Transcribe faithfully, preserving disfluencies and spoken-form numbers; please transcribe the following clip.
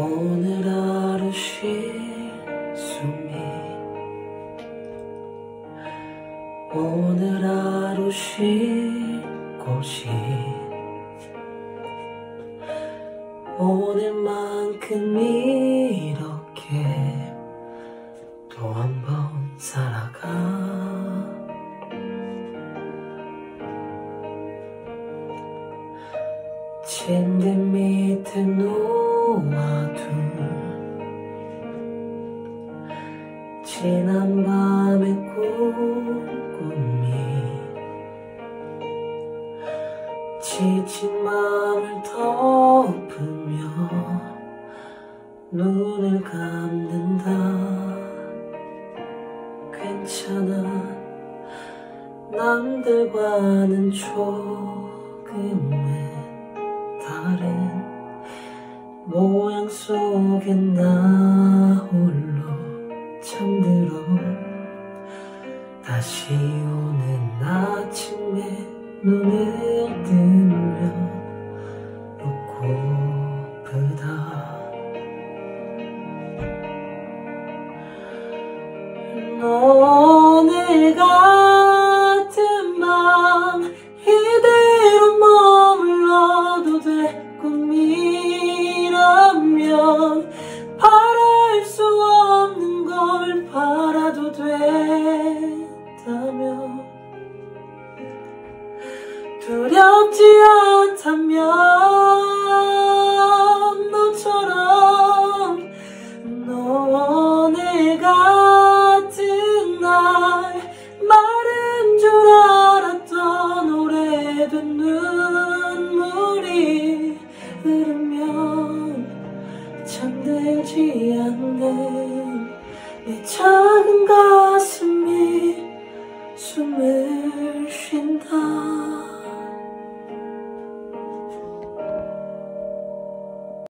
오늘 하루 쉴 숨이 오늘 하루 쉴 곳이 오늘만큼 이렇게 또 한 번 살아가 침대 밑에 놓아둔 지난 밤의 꿈꾸미 지친 마음을 덮으며 눈을 감는다. 괜찮아 남들과는 조금의 다른 모양 속에 나 홀로 잠들어 다시 오는 아침에 눈을 뜨면 웃고프다. 오늘 같은 밤 이대로 머물러도 될 꿈이라면 바랄 수 없는 걸 바라도 된다면 두렵지 않다면 너처럼 오늘 같은 날 마른 줄 알았던 오래된 눈물이 흐르면 잠들지 않는 내 작은 가